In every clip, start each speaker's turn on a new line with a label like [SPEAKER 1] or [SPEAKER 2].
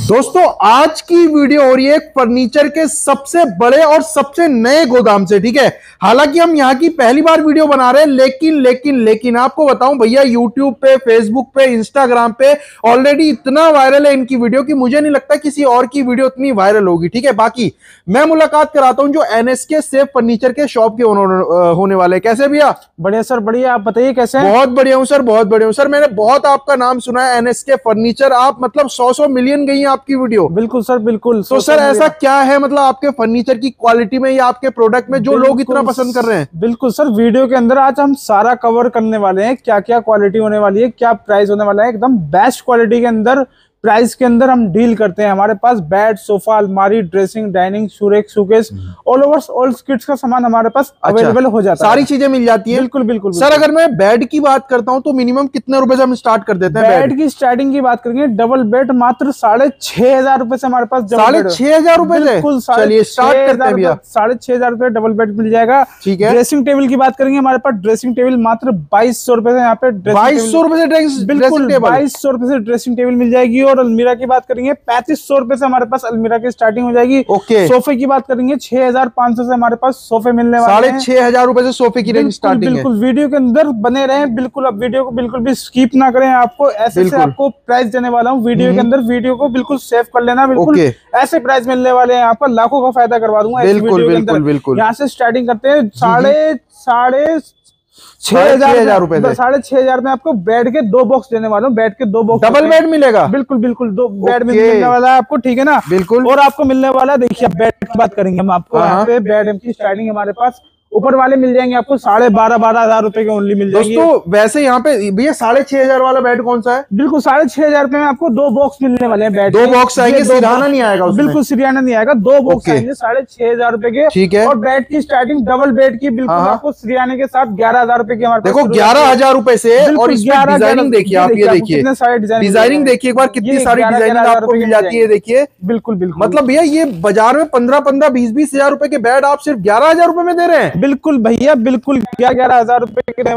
[SPEAKER 1] दोस्तों आज की वीडियो हो रही है फर्नीचर के सबसे बड़े और सबसे नए गोदाम से। ठीक है, हालांकि हम यहाँ की पहली बार वीडियो बना रहे हैं, लेकिन आपको बताऊं भैया, यूट्यूब पे, फेसबुक पे, इंस्टाग्राम पे ऑलरेडी इतना वायरल है इनकी वीडियो कि मुझे नहीं लगता किसी और की वीडियो इतनी वायरल होगी। ठीक है, बाकी मैं मुलाकात कराता हूं जो एनएसके सेफ फर्नीचर के शॉप के ओनर होने वाले। कैसे भैया?
[SPEAKER 2] बढ़िया सर, बढ़िया। आप बताइए कैसे हैं?
[SPEAKER 1] बहुत बढ़िया हूं सर, बहुत बढ़िया हूं सर। मैंने बहुत आपका नाम सुना है, एनएसके फर्नीचर। आप मतलब 100 मिलियन गई आपकी वीडियो।
[SPEAKER 2] बिल्कुल सर, बिल्कुल।
[SPEAKER 1] तो सर ऐसा क्या है मतलब आपके फर्नीचर की क्वालिटी में या आपके प्रोडक्ट में जो लोग इतना पसंद कर रहे हैं?
[SPEAKER 2] बिल्कुल सर, वीडियो के अंदर आज हम सारा कवर करने वाले हैं, क्या क्या क्वालिटी होने वाली है, क्या प्राइस होने वाला है। एकदम बेस्ट क्वालिटी के अंदर, प्राइस के अंदर हम डील करते हैं। हमारे पास बेड, सोफा, अलमारी, dressing, dining, showcase, all over all kids का सामान हमारे पास अवेलेबल हो जाता है।
[SPEAKER 1] सारी चीजें मिल जाती है।
[SPEAKER 2] बिल्कुल बिल्कुल
[SPEAKER 1] सर अगर मैं बेड की बात करता हूं तो मिनिमम कितने रुपए से हम स्टार्ट कर देते हैं?
[SPEAKER 2] बेड की स्टार्टिंग की बात करेंगे, डबल बेड मात्र 6,500 रुपए से हमारे पास।
[SPEAKER 1] 6,500 रुपए?
[SPEAKER 2] बिल्कुल,
[SPEAKER 1] चलिए स्टार्ट करते हैं भैया।
[SPEAKER 2] 6,500 रुपए डबल बेड मिल जाएगा।
[SPEAKER 1] ठीक है।
[SPEAKER 2] ड्रेसिंग टेबल की बात करेंगे, हमारे पास ड्रेसिंग टेबल मात्र 2,200 रुपए से यहाँ पे
[SPEAKER 1] 2,200 रुपए से
[SPEAKER 2] बिल्कुल 2,200 रुपए से ड्रेसिंग टेबल मिल जाएगी। और अलमीरा की बात करेंगे 3,500 रुपए से हमारे पास अलमीरा की स्टार्टिंग हो जाएगी।
[SPEAKER 1] ओके।
[SPEAKER 2] सोफे की बात करेंगे 6,500 से हमारे पास सोफे मिलने वाले हैं।
[SPEAKER 1] 6,500 रुपए से सोफे की रेंज स्टार्टिंग है।
[SPEAKER 2] बिल्कुल वीडियो के अंदर बने रहें, बिल्कुल अब वीडियो को बिल्कुल भी स्किप ना करें। आपको ऐसे से आपको प्राइस देने वाला हूँ वीडियो के अंदर, वीडियो को बिल्कुल सेव कर लेना। बिल्कुल ऐसे प्राइस मिलने वाले हैं, आपको लाखों का फायदा करवा दूंगा।
[SPEAKER 1] बिल्कुल।
[SPEAKER 2] यहाँ से स्टार्टिंग करते हैं 6,500 रुपए, 6,500 में आपको बेड के 2 बॉक्स देने वाला हूँ। बेड के 2 बॉक्स,
[SPEAKER 1] डबल बेड मिलेगा।
[SPEAKER 2] बिल्कुल 2 बेड मिलने वाला है आपको। ठीक है ना?
[SPEAKER 1] बिल्कुल।
[SPEAKER 2] और आपको मिलने वाला है, देखिए बेड की बात करेंगे हम आपको। यहाँ पे बेड की स्टार्टिंग हमारे पास ऊपर वाले मिल जाएंगे आपको 12,500 रुपए के ओनली मिल जाएंगे।
[SPEAKER 1] दोस्तों वैसे यहाँ पे भैया 6,500 वाला बेड कौन सा है?
[SPEAKER 2] बिल्कुल 6,500 रुपए में आपको 2 बॉक्स मिलने वाले हैं। बेड
[SPEAKER 1] 2 बॉक्स आएंगे, सिरहाना नहीं आएगा उसमें?
[SPEAKER 2] बिल्कुल सिरहाना नहीं आएगा, 2 बॉक्स आएंगे 6,500 रुपए के।
[SPEAKER 1] ठीक है।
[SPEAKER 2] और बेड की स्टार्टिंग डबल बेड की बिल्कुल आपको सिरहाने के साथ 11,000 रुपए की हमारे
[SPEAKER 1] देखो 11,000 रुपए से। और इसमें डिजाइनिंग देखिए आप, ये देखिए
[SPEAKER 2] कितने सारे
[SPEAKER 1] डिजाइनिंग देखिए एक बार, कितनी सारी डिजाइनिंग आपको मिल जाती है। देखिए
[SPEAKER 2] बिल्कुल
[SPEAKER 1] मतलब भैया ये बाजार में 15-15, 20-20 हजार रुपए के बेड आप सिर्फ 11,000 रुपए में दे रहे हैं?
[SPEAKER 2] बिल्कुल भैया, बिल्कुल 11,000 रुपए के।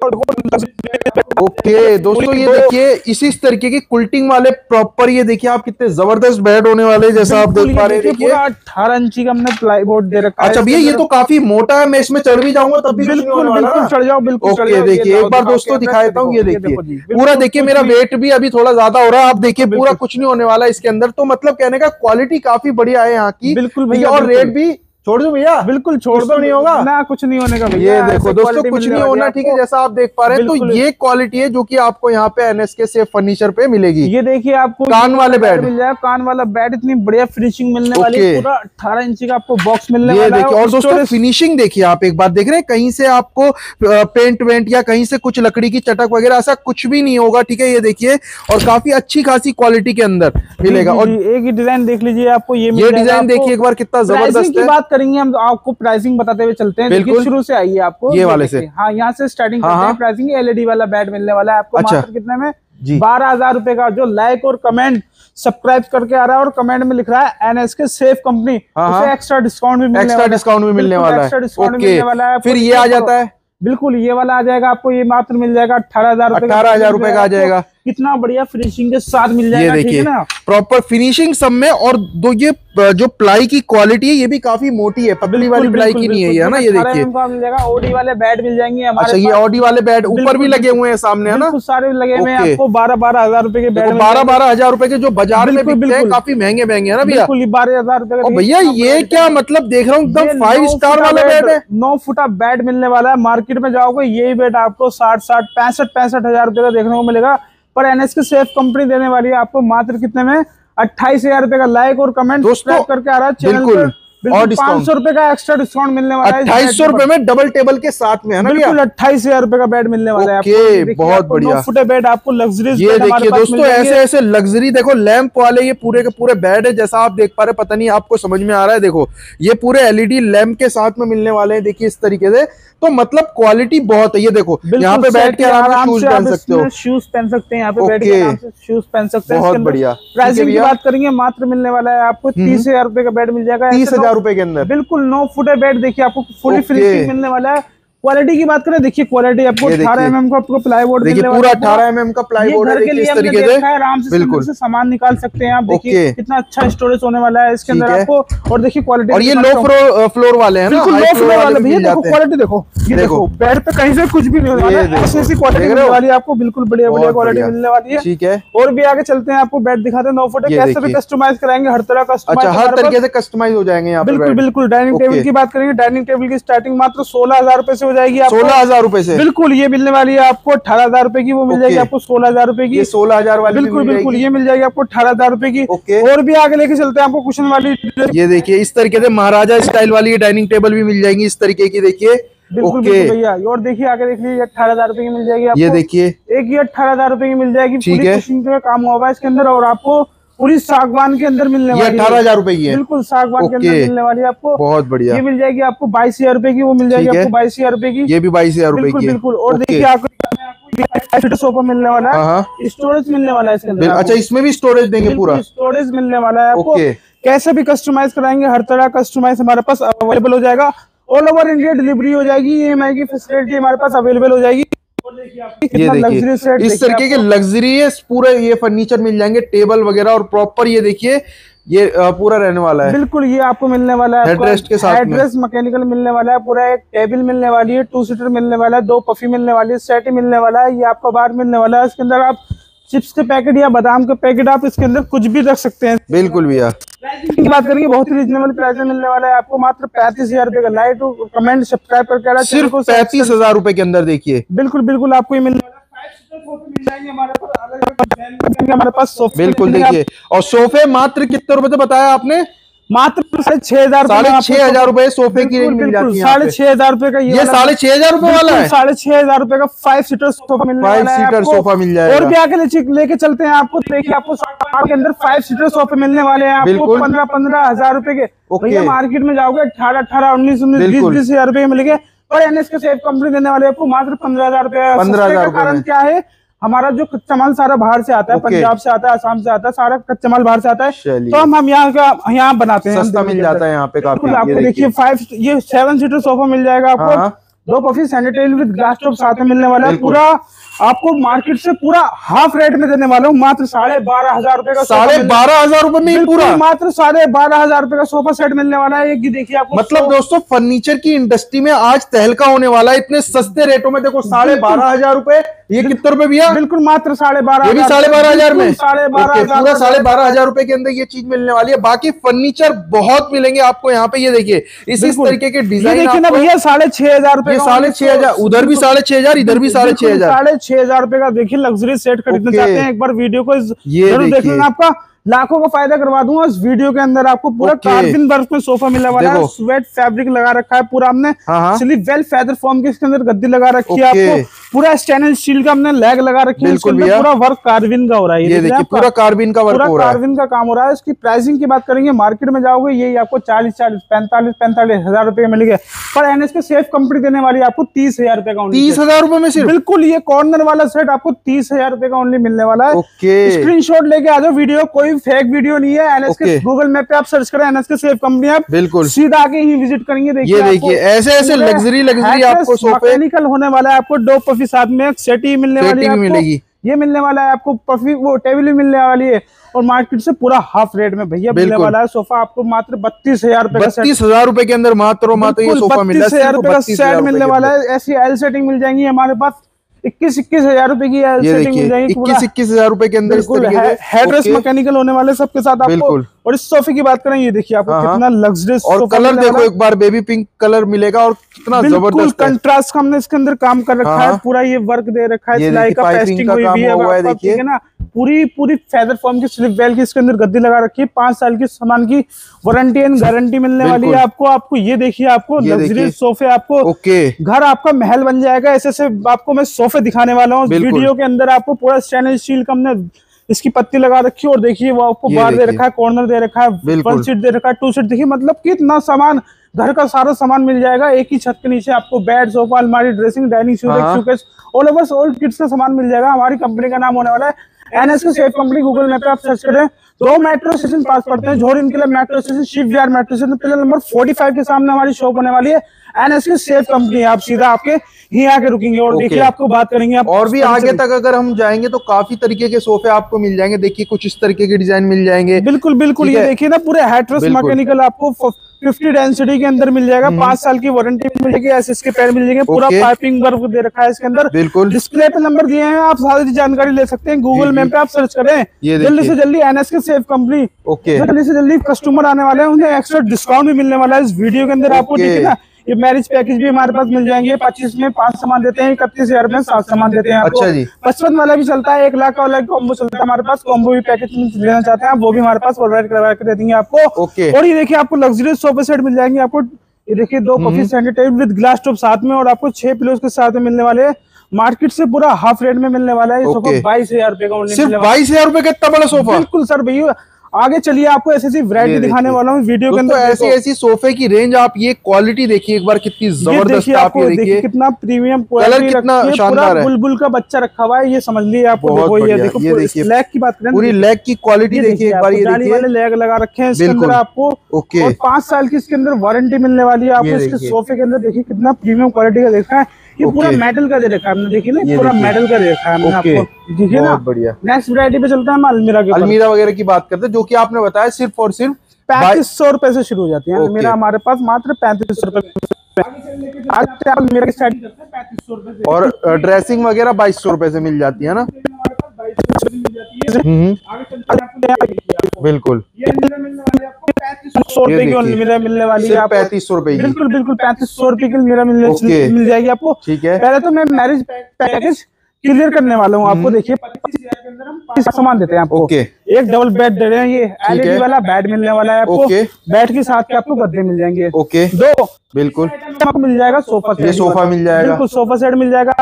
[SPEAKER 1] ओके दोस्तों, ये देखिए इसी तरीके की कुल्टिंग वाले प्रॉपर, ये देखिए आप कितने जबरदस्त बेड होने वाले, जैसा आप देख पा रहे हैं। देखिए
[SPEAKER 2] 18 इंची का हमने प्लाईवुड दे रखा है।
[SPEAKER 1] अच्छा भैया ये तो काफी मोटा है, मैं इसमें चढ़ भी जाऊंगा तब भी
[SPEAKER 2] बिल्कुल चढ़ जाओ। बिल्कुल
[SPEAKER 1] ओके, देखिए एक बार दोस्तों दिखा देता हूँ। ये देखिए पूरा, देखिए मेरा वेट भी अभी थोड़ा ज्यादा हो रहा है। आप देखिए पूरा कुछ नहीं होने वाला इसके अंदर। तो मतलब कहने का क्वालिटी काफी बढ़िया है यहाँ की।
[SPEAKER 2] बिल्कुल भैया,
[SPEAKER 1] और रेट भी छोड़ दो भैया।
[SPEAKER 2] बिल्कुल छोड़ दो,
[SPEAKER 1] नहीं होगा
[SPEAKER 2] ना, कुछ नहीं होने का भैया।
[SPEAKER 1] ये देखो दोस्तों, कुछ नहीं होना। ठीक है, जैसा आप देख पा रहे हैं तो ये क्वालिटी है जो कि आपको यहाँ पे एनएसके सेफ फर्नीचर पे मिलेगी।
[SPEAKER 2] ये देखिए आपको
[SPEAKER 1] कान वाले बेड
[SPEAKER 2] मिल जाएगा। कान वाला बेड, इतनी बढ़िया फिनिशिंग मिलने वाली है। पूरा 18 इंची का आपको बॉक्स मिलने वाला है।
[SPEAKER 1] और दोस्तों फिनिशिंग देखिए आप एक बार, देख रहे हैं कहीं से आपको पेंट वेंट या कहीं से कुछ लकड़ी की चटक वगैरह ऐसा कुछ भी नहीं होगा। ठीक है, ये देखिए और काफी अच्छी खासी क्वालिटी के अंदर मिलेगा। और
[SPEAKER 2] एक ही डिजाइन देख लीजिए, आपको ये
[SPEAKER 1] डिजाइन देखिए एक बार कितना जबरदस्त है।
[SPEAKER 2] बात करेंगे हम आपको प्राइसिंग बताते हुए चलते हैं। देखिए शुरू से आइए आपको
[SPEAKER 1] ये वाले से।
[SPEAKER 2] हाँ, यहाँ से स्टार्टिंग करते हैं। प्राइसिंग एलईडी वाला बेड मिलने वाला है आपको मात्र कितने में? 12,000 रुपए का। जो लाइक और कमेंट सब्सक्राइब करके आ रहा है और कमेंट में लिख रहा है एनएसके सेफ कंपनी, उसे एक्स्ट्रा डिस्काउंट भी मिलने वाला है।
[SPEAKER 1] फिर ये आ जाता है,
[SPEAKER 2] बिल्कुल ये वाला आ जाएगा आपको। ये मात्र मिल जाएगा
[SPEAKER 1] 18,000 रुपए का आ जाएगा।
[SPEAKER 2] कितना बढ़िया फिनिशिंग के साथ मिल जाएगा।
[SPEAKER 1] ये देखिए प्रॉपर फिनिशिंग सब में। और दो ये जो प्लाई की क्वालिटी है ये भी काफी मोटी है, पतली वाली प्लाई की नहीं है ना। ये देखिए
[SPEAKER 2] मिल जाएगा। ओडी वाले बेड मिल जाएंगे हमारे।
[SPEAKER 1] अच्छा, ये ओडी वाले बेड ऊपर भी लगे हुए हैं सामने, है ना?
[SPEAKER 2] सारे लगे हुए हैं आपको। 12,000 रुपए के बेड,
[SPEAKER 1] 12,000 रुपए के जो बाजार में बिकते हैं, काफी महंगे है ना भैया?
[SPEAKER 2] 12,000 रुपए का।
[SPEAKER 1] भैया ये क्या मतलब देख रहा हूँ एकदम 5 स्टार वाला बेड है।
[SPEAKER 2] 9 फुटा बेड मिलने वाला है। मार्केट में जाओगे यही बेड आपको 60,000, 65,000 रुपए का देखने को मिलेगा। पर एनएसके सेफ कंपनी देने वाली है आपको मात्र कितने में? 28,000 रुपए का। लाइक और कमेंट सब्सक्राइब करके आ रहा है चैनल पर। और 500 रुपए का एक्स्ट्रा डिस्काउंट मिलने वाला है।
[SPEAKER 1] 2,800 रुपए में डबल टेबल के साथ में, है ना?
[SPEAKER 2] बिल्कुल 28,000 रुपए का बेड मिलने वाला है
[SPEAKER 1] आपको। बहुत बढ़िया।
[SPEAKER 2] 9 फुटे बेड आपको लग्जरी।
[SPEAKER 1] ये देखिए दोस्तों ऐसे ऐसे लग्जरी, देखो लैंप वाले ये पूरे के पूरे बेड है, जैसा आप देख पा रहे। पता नहीं आपको समझ में आ रहा है? देखो ये पूरे एलईडी लैंप के साथ में मिलने वाले हैं। देखिए इस तरीके से, तो मतलब क्वालिटी बहुत है। ये देखो यहाँ पे बैठ के आराम से शूज पहन सकते हो।
[SPEAKER 2] शूज पहन सकते हैं यहाँ पे बैठ के आराम से शूज पहन सकते हैं।
[SPEAKER 1] बहुत बढ़िया।
[SPEAKER 2] प्राइसिंग की बात करेंगे, मात्र मिलने वाला है आपको 30,000 रुपए का बेड मिल जाएगा।
[SPEAKER 1] 30,000 रुपए के अंदर।
[SPEAKER 2] बिल्कुल 9 फुटे बेड। देखिए आपको फुली फिनिशिंग मिलने वाला है। क्वालिटी की बात करें, देखिए क्वालिटी आपको 18 mm का आपको प्लाईवुड
[SPEAKER 1] देखिए, पूरा 18 mm का प्लाईवुड है इस तरीके से,
[SPEAKER 2] आराम से बिल्कुल से सामान निकाल सकते हैं आप। देखिए कितना अच्छा स्टोरेज होने वाला है इसके अंदर आपको। और देखिए क्वालिटी,
[SPEAKER 1] और ये लो फ्लोर वाले हैं ना,
[SPEAKER 2] बिल्कुल लो फ्लोर वाले भैया। देखो क्वालिटी देखो, ये देखो बेड पे कहीं से कुछ भी नहीं होने वाला है, ऐसी क्वालिटी मिलने वाली है आपको, बिल्कुल बढ़िया क्वालिटी मिलने वाली है।
[SPEAKER 1] ठीक है,
[SPEAKER 2] और भी आगे चलते हैं, आपको बेड दिखाते हैं 9 फुट कैसे भी कस्टमाइज कराएंगे, हर तरह का।
[SPEAKER 1] अच्छा, हर तरीके से कस्टमाइज हो जाएंगे यहाँ पे।
[SPEAKER 2] बिल्कुल बिल्कुल। डाइनिंग टेबल की बात करेंगे, डाइनिंग टेबल की स्टार्टिंग मात्र 16,000 रुपए से हो जाएगी।
[SPEAKER 1] 16,000 रुपए से
[SPEAKER 2] बिल्कुल। ये मिलने वाली है आपको 18,000 रुपए की, वो मिल जाएगी आपको 16,000 रुपए की।
[SPEAKER 1] 16,000 वाली
[SPEAKER 2] बिल्कुल बिल्कुल, ये मिल जाएगी आपको 18,000 रुपए की। और भी आगे लेके चलते हैं आपको कुशन वाली।
[SPEAKER 1] ये देखिए इस तरीके से महाराजा स्टाइल वाली डाइनिंग टेबल भी मिल जाएगी इस तरीके की, देखिए।
[SPEAKER 2] बिल्कुल भैया। और देखिए आगे देखिए 18,000 रुपए की मिल जाएगी आपको।
[SPEAKER 1] ये देखिए
[SPEAKER 2] एक ये 18,000 रुपए की मिल जाएगी।
[SPEAKER 1] ठीक है,
[SPEAKER 2] कुशन का काम हुआ है इसके अंदर, और आपको पूरी सागवान के अंदर मिलने वाली है।
[SPEAKER 1] 18,000 रुपए की है,
[SPEAKER 2] बिल्कुल सागवान के अंदर मिलने वाली है आपको।
[SPEAKER 1] बहुत बढ़िया।
[SPEAKER 2] ये मिल जाएगी आपको 22,000 रुपए की, वो मिल जाएगी आपको 22,000 रुपए की।
[SPEAKER 1] ये भी 22,000 रुपए की है।
[SPEAKER 2] बिल्कुल। और देखिए आपको सोफा मिलने वाला है, स्टोरेज मिलने वाला है इसके अंदर।
[SPEAKER 1] अच्छा, इसमें भी स्टोरेज देंगे, पूरा
[SPEAKER 2] स्टोरेज मिलने वाला है आपको। कैसे भी कस्टमाइज कराएंगे, हर तरह कस्टमाइज हमारे पास अवेलेबल हो जाएगा। ऑल ओवर इंडिया डिलीवरी हो जाएगी, EMI की फैसिलिटी हमारे पास अवेलेबल हो जाएगी।
[SPEAKER 1] ये देखिए इस तरीके के लग्जरियस पूरे ये फर्नीचर मिल जाएंगे, टेबल वगैरह, और प्रॉपर ये देखिए ये पूरा रहने वाला है।
[SPEAKER 2] बिल्कुल, ये आपको मिलने वाला है
[SPEAKER 1] हेडरेस्ट के साथ,
[SPEAKER 2] हेडरेस्ट मैकेनिकल मिलने वाला है पूरा। एक टेबल मिलने वाली है, 2 सीटर मिलने वाला है, 2 पफी मिलने वाली है, सेट मिलने वाला है। ये आपको बाहर मिलने वाला है। इसके अंदर आप चिप्स के पैकेट या बादाम के पैकेट आप इसके अंदर कुछ भी रख सकते हैं।
[SPEAKER 1] बिल्कुल भैया।
[SPEAKER 2] की बात करेंगे, बहुत ही रीजनेबल प्राइस में मिलने वाला है आपको, मात्र 35,000 रुपए का। लाइक कमेंट सब्सक्राइब करके
[SPEAKER 1] सिर्फ 35,000 रुपए के अंदर देखिए।
[SPEAKER 2] बिल्कुल बिल्कुल, आपको ये मिलने वाला है। 5 सीटर सोफे मिल जाएंगे हमारे पास, अलग हमारे पास सोफे।
[SPEAKER 1] बिल्कुल देखिए, और सोफे मात्र कितने रुपए से बताया आपने?
[SPEAKER 2] मात्र 6,500
[SPEAKER 1] 6,500 रुपए सोफे की रेंज मिल जाती है।
[SPEAKER 2] 6,500 रुपए का
[SPEAKER 1] ये 6,500 रुपए वाला है।
[SPEAKER 2] 6,500 रुपए का 5 सीटर सोफा मिलने वाला है।
[SPEAKER 1] 5 सीटर सोफा मिल जाएगा।
[SPEAKER 2] और भी आगे लेके चलते हैं आपको। देखिए आपको आपके अंदर 5 सीटर सोफे मिलने वाले हैं आपको 15,000 रुपए के। भैया मार्केट में जाओगे 18,000, 19,000, 20,000 रुपए मिलेंगे, और NSK सेफ कंपनी देने वाले आपको मात्र 15,000 रुपए।
[SPEAKER 1] 15,000
[SPEAKER 2] कारण क्या है, हमारा जो कच्चा माल सारा बाहर से आता है, पंजाब से आता है, आसाम से आता है, सारा कच्चा माल बाहर से आता है, तो हम यहाँ बनाते हैं,
[SPEAKER 1] सस्ता मिल जाता है यहाँ पे काफी।
[SPEAKER 2] आपको देखिए 7 सीटर सोफा मिल जाएगा आपको। 2 puffy sanitary with glass top साथ में मिलने वाला है। पूरा आपको मार्केट से पूरा हाफ रेट में देने वाला हूँ, मात्र 12,500 रुपए का।
[SPEAKER 1] 12,500 रुपए में पूरा,
[SPEAKER 2] मात्र 12,500 रुपए का सोफा सेट मिलने वाला है। एक देखिए आपको,
[SPEAKER 1] मतलब दोस्तों फर्नीचर की इंडस्ट्री में आज तहलका होने वाला है इतने सस्ते रेटों में। देखो 12,500 रुपए, ये कितने रुपए भैया?
[SPEAKER 2] बिल्कुल मात्र 12,500,
[SPEAKER 1] ये भी 12,500 में।
[SPEAKER 2] 12,500,
[SPEAKER 1] पूरा 12,500 रुपए के अंदर ये चीज मिलने वाली है। बाकी फर्नीचर बहुत मिलेंगे आपको यहाँ पे। ये देखिए इस तरीके के डिजाइन
[SPEAKER 2] देखिए ना भैया, 6,500 रुपए,
[SPEAKER 1] 6,500, उधर भी 6,500, इधर भी 6,500,
[SPEAKER 2] 6,500 रुपए का। देखिए लग्जरी सेट खरीदना चाहते हैं, एक बार वीडियो को
[SPEAKER 1] जरूर
[SPEAKER 2] देख लेना, आपका लाखों का फायदा करवा दूंगा। इस वीडियो के अंदर आपको पूरा कार्बन वर्क में सोफा मिलने वाला है। स्वेट फैब्रिक लगा रखा है पूरा हमने, स्लीप वेल फेदर फॉर्म के इसके अंदर गद्दी लगा रखी है आपको। पूरा स्टेनलेस स्टील का हमने लेग लगा रखी है, पूरा वर्क कार्बन का हो रहा है।
[SPEAKER 1] ये देखिए पूरा कार्बन का वर्क हो रहा है,
[SPEAKER 2] कार्बन का काम हो रहा है। इसकी प्राइसिंग की बात करेंगे, मार्केट में जाओगे यही आपको 40,000, 45,000 रुपए मिलेंगे, पर NSK सेफ कंपनी देने वाली आपको 30,000 रुपए का।
[SPEAKER 1] 30,000 रुपए में सिर्फ? बिल्कुल,
[SPEAKER 2] ये कॉर्नर वाला सेट आपको 30,000 रुपए का ओनली मिलने वाला है। स्क्रीनशॉट लेके आ जाओ, वीडियो कोई फेक वीडियो नहीं है। NSK गूगल मैप पे आप सर्च करें NSK सेफ कंपनी, आप बिल्कुल सीधा आके ही विजिट करेंगे। देखिए
[SPEAKER 1] ऐसे लग्जरी आपको सोफे
[SPEAKER 2] मैकेनिकल होने वाला है आपको। 2 पफी साथ में एक सेटी मिलने वाली है मिलेगी। ये मिलने वाला है आपको, पफी वो टेबल भी मिलने वाली है, और मार्केट से पूरा हाफ रेट में भैया मिलने वाला है सोफा आपको मात्र 32,000 रुपए का।
[SPEAKER 1] 32,000 रुपए के अंदर मात्र ये सोफा मिल रहा है।
[SPEAKER 2] 32,000 रुपए का सेट मिलने वाला है। ऐसी एल सेटिंग मिल जाएंगी हमारे पास, 21,000 रुपए की सेटिंग मिल जाएगी।
[SPEAKER 1] 21,000 रुपए के अंदर
[SPEAKER 2] हेडरेस्ट मैकेनिकल होने वाले सबके साथ आपको। और इस सोफे की बात करें, ये देखिए आपको कितना लग्जरियस,
[SPEAKER 1] और कलर देखो एक बार, बेबी पिंक कलर मिलेगा, और कितना जबरदस्त
[SPEAKER 2] कंट्रास्ट का हमने इसके अंदर काम कर रखा है। पूरा ये वर्क दे रखा है, सिलाई का पेस्टिंग हुई भी है, देखिए ना। पूरी फेदर फॉर्म की स्लिप वेल की इसके अंदर गद्दी लगा रखी है। 5 साल की सामान की वारंटी एंड गारंटी मिलने वाली है आपको। ये देखिए आपको लग्जरी सोफे, आपको घर आपका महल बन जाएगा। ऐसे आपको मैं सोफे दिखाने वाला हूँ वीडियो के अंदर। आपको पूरा स्टेनलेस स्टील का हमने इसकी पत्ती लगा रखी है, और देखिए वो आपको बार दे रखा है, कॉर्नर दे रखा है, 1 सीट दे रखा है, 2 सीट। देखिए मतलब कितना सामान, घर का सारा सामान मिल जाएगा एक ही छत के नीचे आपको। बेड, सोफा, अलमारी, dressing, dining, showcase, all over all kids का सामान मिल जाएगा। हमारी कंपनी का नाम होने वाला है NSK safe company Google map पे आप सर्च करें, 2 मेट्रो स्टेशन पास पड़ते हैं, जोर इनके लिए metro station, Shiv Vihar metro station, pillar number 45 के सामने हमारी शॉप होने वाली है। NSK सेफ कंपनी, आप सीधा आपके ही आके रुकेंगे और देखिए आपको बात करेंगे आप
[SPEAKER 1] और भी आगे तक अगर हम जाएंगे तो काफी तरीके के सोफे आपको मिल जाएंगे। देखिए कुछ इस तरीके के डिजाइन मिल जाएंगे।
[SPEAKER 2] बिल्कुल बिल्कुल, ये देखिए ना पूरे हैट्रस मैकेनिकल आपको 50 डेंसिटी के अंदर मिल जाएगा, 5 साल की वारंटी मिल जाएगी, एसएस के पैर मिल जाएंगे, पूरा पाइपिंग वर्क दे रखा है इसके अंदर।
[SPEAKER 1] बिल्कुल
[SPEAKER 2] डिस्प्ले पे नंबर दिए हैं, आप सारी जानकारी ले सकते हैं, गूगल मैप पे आप सर्च करें। जल्दी से जल्दी NSK सेफ कंपनी, जल्दी से जल्दी कस्टमर आने वाले हैं, उन्हें एक्स्ट्रा डिस्काउंट भी मिलने वाला है इस वीडियो के अंदर आपको। ठीक है ना, ये मैरिज पैकेज भी हमारे पास मिल जाएंगे। 25 में 5 सामान देते हैं, 31,000 में 7 सामान देते हैं आपको।
[SPEAKER 1] अच्छा जी।
[SPEAKER 2] 55 वाला भी चलता है, 1 लाख वाला कॉम्बो चलता है हमारे पास। कॉम्बो भी पैकेज लेना चाहते हैं वो भी हमारे पास प्रोवाइड करवा के दे देंगे आपको। और ये देखिए आपको लग्जरियस सोफा सेट मिल जाएंगे आपको। ये देखिए 2 coffee center table with glass top साथ में, और आपको 6 पिलोज के साथ में मिलने वाले हैं। मार्केट से पूरा हाफ रेट में मिलने वाला है ये सोफा। 22,000 रुपए का,
[SPEAKER 1] सिर्फ 22,000 रुपए का इतना बड़ा सोफा?
[SPEAKER 2] बिल्कुल सर भैया, आगे चलिए आपको ऐसी वैरायटी दिखाने वाला हूँ वीडियो के अंदर।
[SPEAKER 1] ऐसी ऐसी सोफे की रेंज, आप ये क्वालिटी देखिए एक बार कितनी जबरदस्त है। आप ये देखिए
[SPEAKER 2] कितना प्रीमियम
[SPEAKER 1] कलर, कितना शानदार है।
[SPEAKER 2] बुलबुल का बच्चा रखा हुआ है, ये समझ लीजिए आपको।
[SPEAKER 1] ये
[SPEAKER 2] देखिए लेग की बात करें,
[SPEAKER 1] पूरी लेग की क्वालिटी देखिए एक बार। ये देखिए
[SPEAKER 2] वाले लेग लगा रखे हैं इसके अंदर आपको। और 5 साल की इसके अंदर वारंटी मिलने वाली है आपको इसके सोफे के अंदर। देखिए कितना प्रीमियम क्वालिटी का देखा है, ये पूरा मेटल का दे रखा है हमने। देखिए ना पूरा मेटल का दे रखा है हमने आपको। देखिए ना, बढ़िया। नेक्स्ट वैरायटी पे चलता है हम अलमीरा के।
[SPEAKER 1] अलमीरा वगैरह की बात करते हैं, जो कि आपने बताया सिर्फ और सिर्फ
[SPEAKER 2] 3500 रुपए से शुरू हो जाती है अलमीरा हमारे पास, मात्र 3500 रुपए। अलमीरा की साइड 3500 रुपए,
[SPEAKER 1] और ड्रेसिंग वगैरह 2200 रुपए से मिल जाती है ना। बिल्कुल,
[SPEAKER 2] ये अलमीरा मिलने वाली है
[SPEAKER 1] 3500 रुपए।
[SPEAKER 2] बिल्कुल बिल्कुल 3500 रुपए की अलमीरा मिल जाएगी आपको।
[SPEAKER 1] ठीक है,
[SPEAKER 2] पहले तो मैं मैरिज पैकेज क्लियर करने वाला हूँ आपको। देखिए 25,000 के अंदर हम सामान देते हैं आपको। एक डबल बेड दे रहे हैं, ये LED वाला बेड मिलने वाला है आपको। बेड के साथ के आपको गद्दे मिल जाएंगे।
[SPEAKER 1] 2 बिल्कुल
[SPEAKER 2] आपको मिल जाएगा सोफा सेट।
[SPEAKER 1] ये सोफा मिल जाएगा,
[SPEAKER 2] बिल्कुल सोफा सेट मिल जाएगा।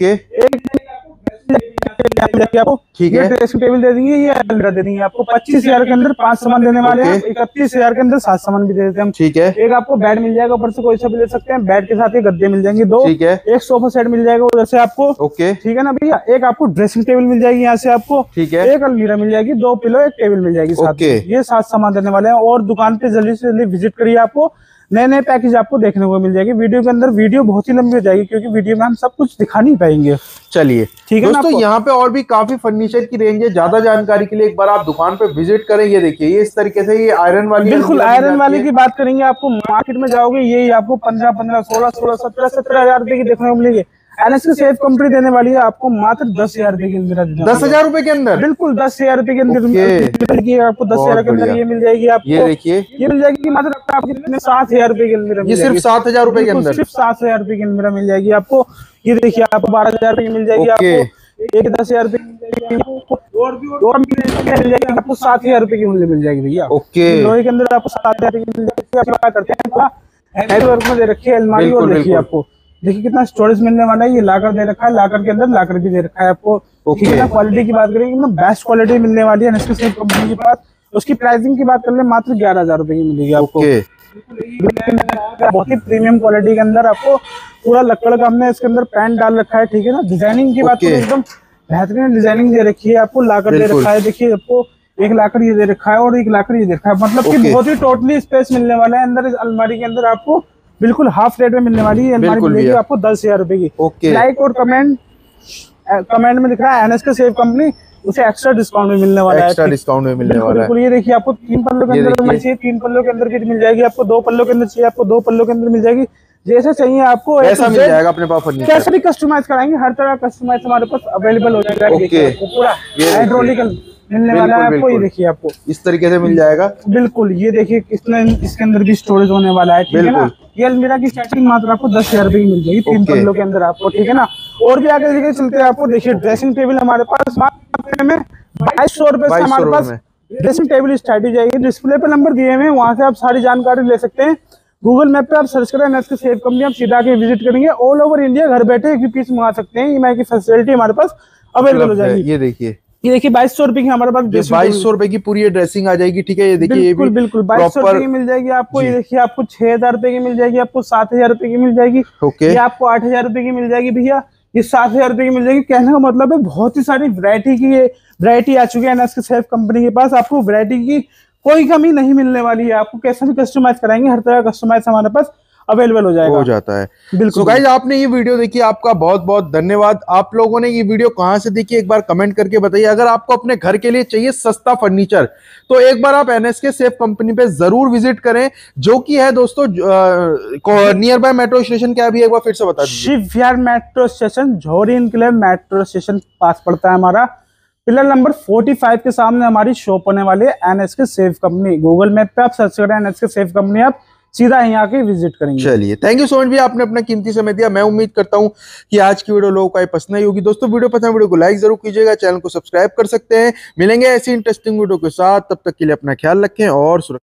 [SPEAKER 2] आपको ठीक है, ड्रेसिंग टेबल दे देंगे, ये अलमीरा दे देंगे आपको। 25,000 के अंदर 5 सामान देने वाले हैं। 31,000 के अंदर 7 सामान भी दे देते हैं हम।
[SPEAKER 1] ठीक है,
[SPEAKER 2] एक आपको बेड मिल जाएगा, ऊपर से कोई सा भी ले सकते हैं। बेड के साथ ये गद्दे मिल जाएंगे 2। ठीक है, एक सोफा सेट मिल जाएगा उधर से आपको। ठीक है ना भैया, एक आपको ड्रेसिंग टेबल मिल जाएगी यहाँ से आपको। ठीक है, एक अलमीरा मिल जाएगी, 2 पिलो, एक टेबल मिल जाएगी साथ में। ये 7 सामान देने वाले हैं। और दुकान पे जल्दी से जल्दी विजिट करिए, आपको नए नए पैकेज आपको देखने को मिल जाएगी वीडियो के अंदर। वीडियो बहुत ही लंबी हो जाएगी क्योंकि वीडियो में हम सब कुछ दिखा नहीं पाएंगे।
[SPEAKER 1] चलिए ठीक है दोस्तों, यहाँ पे और भी काफी फर्नीचर की रेंज है। ज्यादा जानकारी के लिए एक बार आप दुकान पे विजिट करें। ये देखिए, ये इस तरीके से ये आयरन वाली,
[SPEAKER 2] बिल्कुल आयरन वाली की बात करेंगे। आपको मार्केट में जाओगे ये आपको 15, 16, 17,000 रुपए की देखने को मिलेगी। NSK सेफ कंपनी देने वाली है आपको मात्र 10,000 रुपए की अलमीरा।
[SPEAKER 1] 10,000 रुपए के अंदर? बिल्कुल
[SPEAKER 2] 10,000 रुपए के अंदर आपको 10,000 के अंदर ये मिल जाएगी आपको।
[SPEAKER 1] ये देखिए,
[SPEAKER 2] ये मिल जाएगी मात्र आपको कितने 7,000 रुपए की अलमीरा।
[SPEAKER 1] ये सिर्फ 7,000 रुपए के अंदर,
[SPEAKER 2] सिर्फ 7,000 रुपए की अलमीरा मिल जाएगी आपको। ये देखिए आपको 12,000 रुपए की मिल जाएगी आपको। एक 10,000 रुपए और मिल जाएगी आपको। 7,000 रुपए की मिल जाएगी भैया। लोहे के अंदर आपको 7,000 रुपए की मिल जाएगी। करते हैं पूरा नेटवर्क में दे रखी है अलमारी। और देखिए आपको देखिए कितना स्टोरेज मिलने वाला है। ये लाकर दे रखा है, लाकर के अंदर लाकर भी दे रखा है आपको। ठीक है ना, क्वालिटी की बात करेंगे ना, बेस्ट क्वालिटी मिलने वाली है NSK सेफ कंपनी के पास। उसकी प्राइसिंग की बात कर ले, मात्र 11,000 रुपए की मिलेगी आपको। बहुत ही प्रीमियम क्वालिटी के अंदर आपको पूरा लकड़ का हमने इसके अंदर पैंट डाल रखा है। ठीक है ना, डिजाइनिंग की बात करें एकदम बेहतरीन डिजाइनिंग दे रखी है आपको। लाकर दे रखा है, देखिए आपको एक लाकर ये दे रखा है और एक लाकर ये दे रखा है। मतलब कि बहुत ही टोटली स्पेस मिलने वाला है अंदर। इस अलमारी के अंदर आपको बिल्कुल हाफ रेट में मिलने वाली है अलमारी मिलेगी आपको 10,000 रुपए की। लाइक और कमेंट में लिख रहा है NSK सेफ कंपनी, उसे एक्स्ट्रा डिस्काउंट में मिलने वाला है।
[SPEAKER 1] एक्स्ट्रा डिस्काउंट में मिलने वाला है।
[SPEAKER 2] ये देखिए आपको 3 पल्लों के अंदर चाहिए, 3 पल्लों के अंदर की मिल जाएगी आपको। 2 पल्लों के अंदर चाहिए आपको, 2 पल्लों के अंदर मिल जाएगी। जैसे चाहिए आपको
[SPEAKER 1] ऐसा मिल जाएगा अपने पास फर्नीचर।
[SPEAKER 2] कैसे भी कस्टमाइज कराएंगे, हर तरह कस्टमाइज हमारे पास अवेलेबल हो जाएगा। पूरा हाइड्रोलिकल मिलने वाला है आपको। ये देखिए आपको
[SPEAKER 1] इस तरीके से मिल जाएगा।
[SPEAKER 2] बिल्कुल, ये देखिए कितना इसके अंदर भी स्टोरेज होने वाला है। ठीक है ना, ये अलमीरा की स्टार्टिंग मात्र आपको 10,000 रुपए की मिल जाएगी 3 पल्लों के अंदर आपको। ठीक है ना, और भी आगे लेके चलते हैं आपको। देखिए ड्रेसिंग टेबल हमारे पास मात्र में 2200 रुपए से हमारे पास ड्रेसिंग टेबल स्टार्ट हो जाएगी। डिस्प्ले पे नंबर दिए हुए हैं, वहां से आप सारी जानकारी ले सकते हैं। गूगल मैप पे आप सर्च करें NSK सेफ कंपनी, आप सीधा के विजिट करेंगे। ऑल ओवर इंडिया घर बैठे एक भी पीस मंगा सकते हैं। EMI की फैसिलिटी हमारे पास अवेलेबल हो जाएगी।
[SPEAKER 1] ये देखिए,
[SPEAKER 2] ये देखिए 2200 रुपए की हमारे पास
[SPEAKER 1] 2200 रुपए की पूरी ड्रेसिंग आ जाएगी। ठीक है, ये देखिए ये भी
[SPEAKER 2] बिल्कुल 2200 रुपए की मिल जाएगी आपको। ये देखिए आपको 6,000 रुपए की मिल जाएगी आपको, 7,000 रुपए की मिल जाएगी। ये आपको 8,000 रुपए की मिल जाएगी भैया, ये 7,000 रुपए की मिल जाएगी। कहने का मतलब है बहुत ही सारी वैरायटी की ये वैरायटी आ चुकी है एनएसके सेफ कंपनी के पास। आपको वैरायटी की कोई कमी नहीं मिलने वाली है, आपको कैसा भी कस्टमाइज कराएंगे, हर तरह का कस्टमाइज हमारे पास अवेलेबल हो
[SPEAKER 1] जाता है।
[SPEAKER 2] बिल्कुल।
[SPEAKER 1] So guys, आपने ये वीडियो देखी, आपका बहुत बहुत धन्यवाद। आप लोगों ने ये वीडियो कहां से देखी एक बार कमेंट करके बताइए। अगर आपको अपने घर के लिए चाहिए सस्ता फर्नीचर तो एक बार आप एनएसके सेफ कंपनी पे जरूर विजिट करें, जो कि है दोस्तों नियर बाय मेट्रो स्टेशन। क्या भी एक बार फिर से बता दीजिए।
[SPEAKER 2] Shiv Vihar metro station, Johri enclave metro station पास पड़ता है हमारा। पिलर नंबर 45 के सामने हमारी शॉप होने वाली है NSK safe company. Google map पे आप सर्च करें एनएसके सेफ कंपनी, आप सीधा यहाँ आके विजिट करेंगे।
[SPEAKER 1] चलिए, थैंक यू सो मच भैया, आपने अपना कीमती समय दिया। मैं उम्मीद करता हूं कि आज की वीडियो लोगों को पसंद आई होगी। दोस्तों वीडियो पसंद, वीडियो को लाइक जरूर कीजिएगा, चैनल को सब्सक्राइब कर सकते हैं। मिलेंगे ऐसी इंटरेस्टिंग वीडियो के साथ, तब तक के लिए अपना ख्याल रखें और